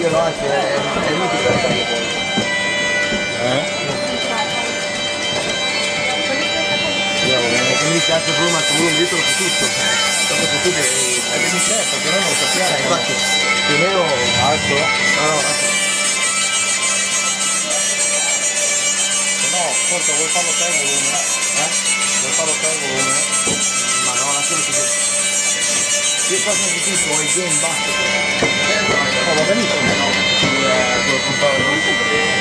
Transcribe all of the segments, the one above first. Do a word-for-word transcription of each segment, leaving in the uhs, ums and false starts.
glielo anche, è, è inutile andare poi. Eh? Io che mi piace il volume, il volume dietro su tutto. Dopo su tutto è ben certo, però non lo sappiamo. Infatti, più o meno alto. No, no, alto. No, forse vuoi farlo te il volume? Eh? Vuoi farlo te il volume? Ma no, lascialo così. Io faccio di tutto, ho i game basta. No, va benissimo, no? Devo comprare lui.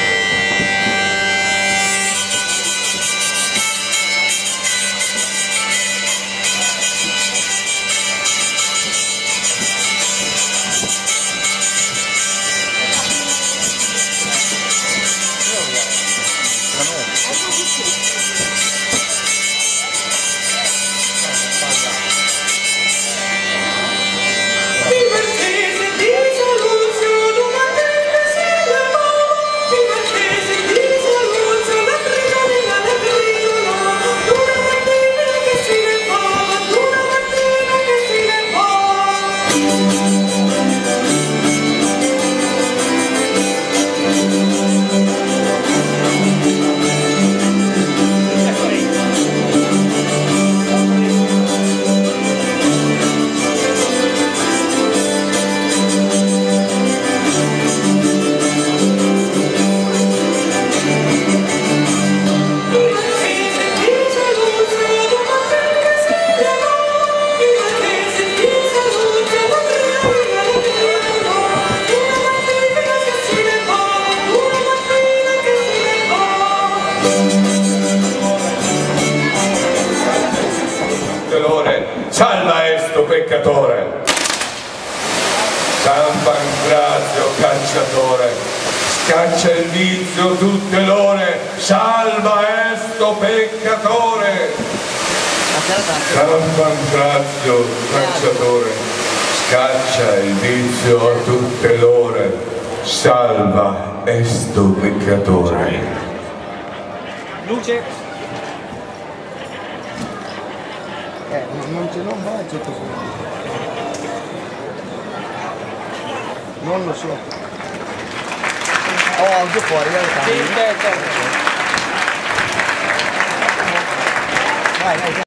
Salva esto peccatore, San Pancrazio cacciatore, scaccia il vizio tutte l'ore, salva esto peccatore. San Pancrazio cacciatore, scaccia il vizio a tutte l'ore, salva esto peccatore. Luce. Eh, non ce l'ho mai così. Non lo so. Oh, anche fuori, dai. Sì, certo. Vai, vai.